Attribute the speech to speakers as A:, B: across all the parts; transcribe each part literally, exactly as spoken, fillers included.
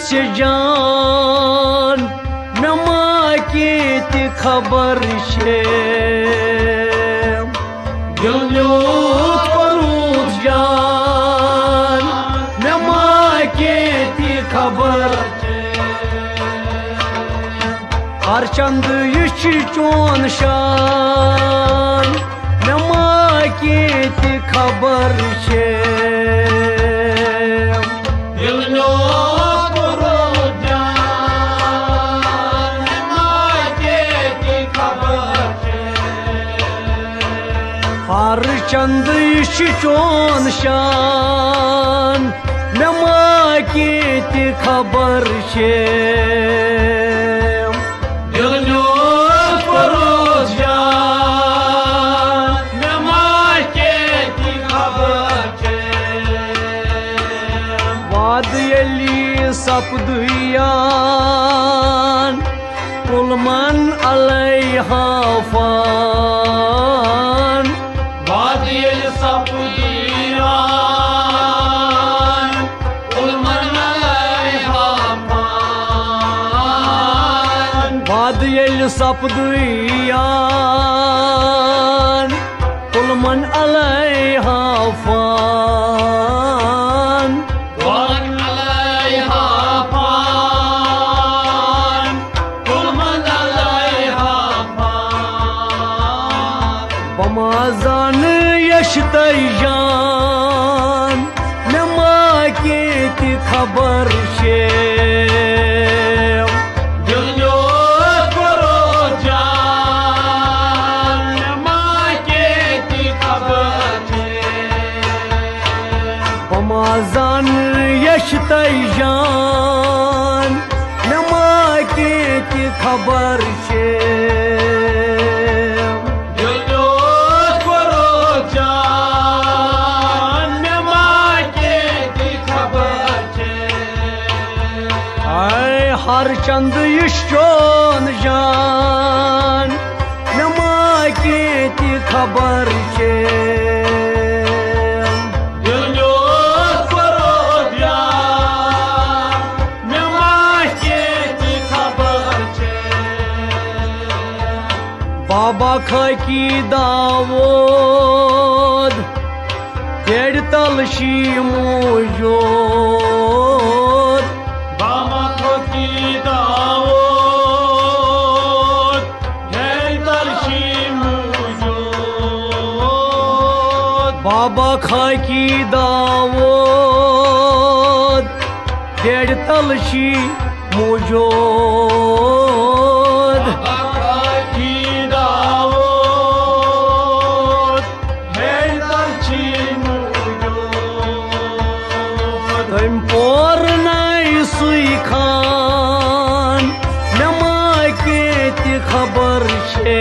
A: से जान नमा के ति खबर छे दिल न्यूत कोरुत जान नमा के ति खबर हर चंद यश चोन शान नमा के ति खबर छे दिल न्यूत कोरुत जान नमा के ति खबर छे हर चंद यश चोन शान नमा के ति खबर छे सपदुयान कुलमन अलैहा फान वादिल सपदुयान कुलमन अलैहा फान वादिल सपदुयान कुलमन अलैहा फान बमाजान यश तैजान नमा के ति खबर छे दिल न्यूत कोरुत जान नमा के ति खबर छे बमाजान यश तैजान नमा के ति खबर छे हर चंद यशोन जान नमा के ति खबर छे दिल न्यूत कोरुत जान नमा के ति खबर छे बाबा खाकी दावोद डेढ़ तलशी मौजूद बाबा खाकी दावोद डेढ़ तलशी मौजूद खाकी दावोद डेढ़ तलशी मौजूद तम पोर नाई सुई खान नमा के ति खबर छे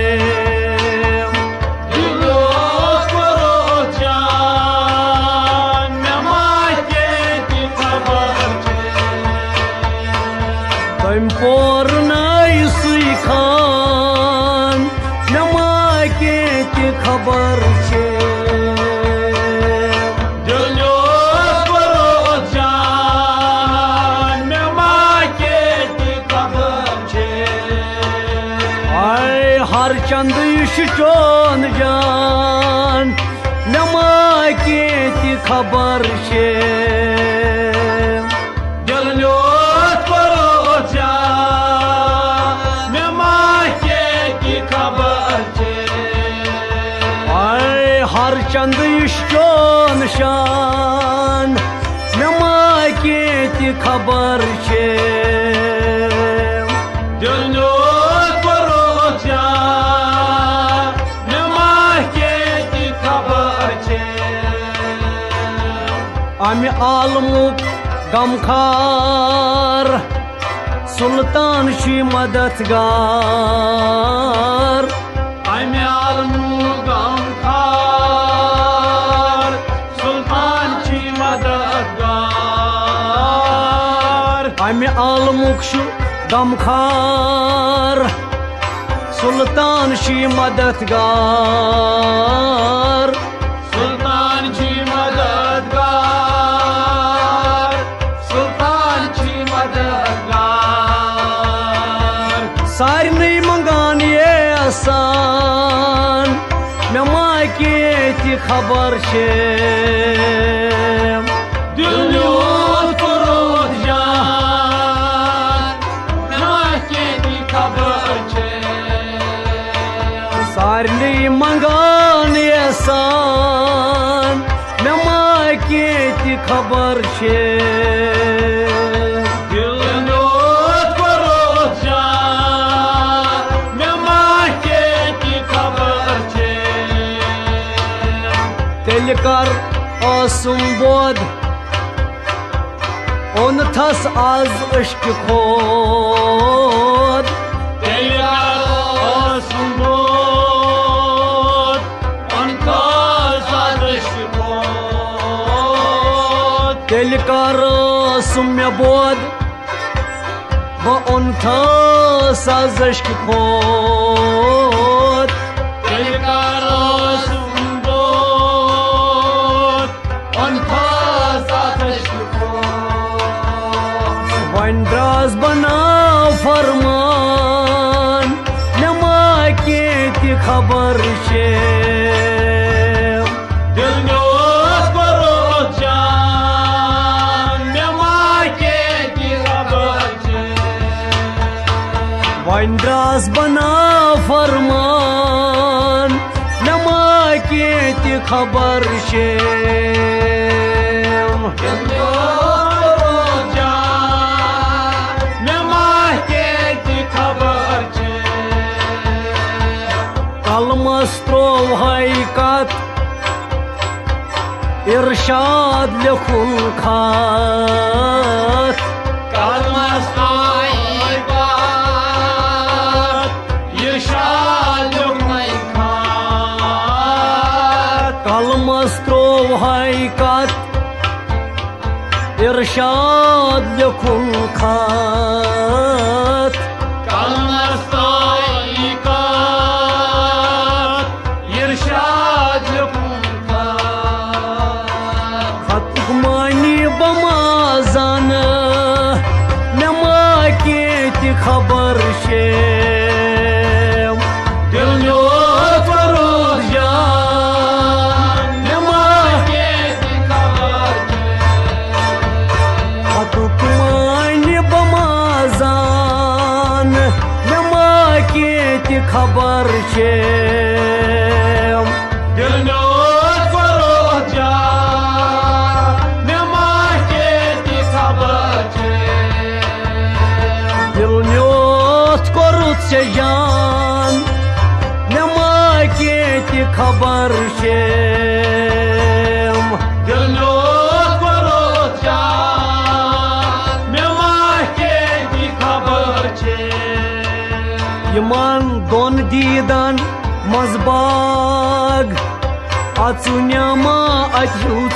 A: पोर नाई सुई खान नमा के ति खबर छे दिल न्यूत कोरुत जान नमा के ति खबर छे आय हर चंद यश चोन जान नमा के ति खबर छे दिल न्यूत कोरुत जान नमा के ति खबर छे आय हर चंद यशोन शान नमा के ति खबर छे दिल न्यूत कोरुत जान नमा के ति खबर छे आमि आलमुक गमखार सुल्तान शी मददगार आमि आलमुक गमखार सुल्तान शी मददगार आमि आलमुक गमखार सुल्तान शी मददगार सुल्तान शी मददगार सुल्तान शी खबर छे
B: दिलूत कुरुत जान मैं के ती खबर छे
A: सारनी मंगान एहसान मैं मां के ती खबर छे तेल कर आसुम बोध ओन थस आज इश्क खोद
B: तेल कर आसुम बोध ओन थस आज इश्क खोद
A: तेल कर आसुम बोध व ओन थस आज इश्क खोद
B: तेल कर
A: वंड्रास बना फरमान नमा के ती खबर छे
B: दिल न्यूज़ करो जान नमा के ती खबर छे
A: वंड्रास बना फरमान नमा के ती खबर छे कलमस्त्रो हकीकत इरशाद लिखुन खात
B: कलमस्त्रो हकीकत इरशाद लिखुन खात
A: कलमस्त्रो हकीकत इरशाद लिखुन खात खबर छे
B: दिल न्यूज़ कुरुत जान नमा के ती खबर छे
A: खतुक मानी बमाजान नमा के ती खबर छे
B: दिल न्यूज़ कुरुत जान नमा के ती खबर छे
A: से जान नमा के ती खबर छे
B: दिल न्यूज़ कुरुत जान नमा के ती खबर छे
A: यमन दोन दीदन मजबाग अचुन्यामा अथ्युच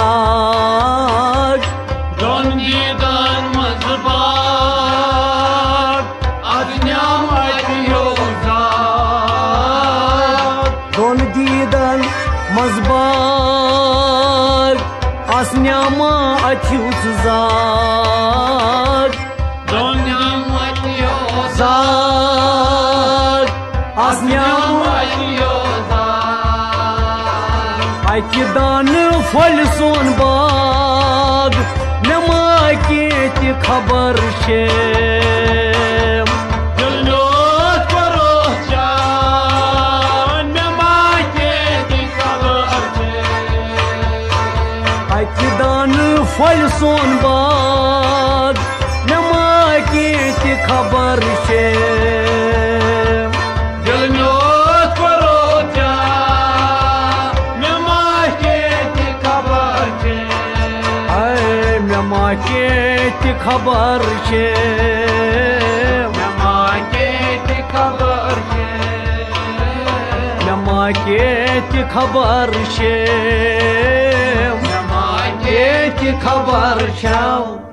A: जाग
B: दोन दीदन मजबाग
A: दोन दीदन मजबाग आसन्यामा अथ्युच जाग
B: दोन्यामा अथ्युच
A: जाग आसन्यामा
B: अथ्युच जाग
A: अकि दान फल सोन बाग नमा के ती खबर छे फल सोन बाग नमा के ती खबर छे
B: दिल न्यूज़ कुरुत जान नमा के ती खबर छे
A: आए नमा के ती खबर छे
B: नमा के ती खबर छे
A: नमा के ती खबर छे नमा के ती खबर छे।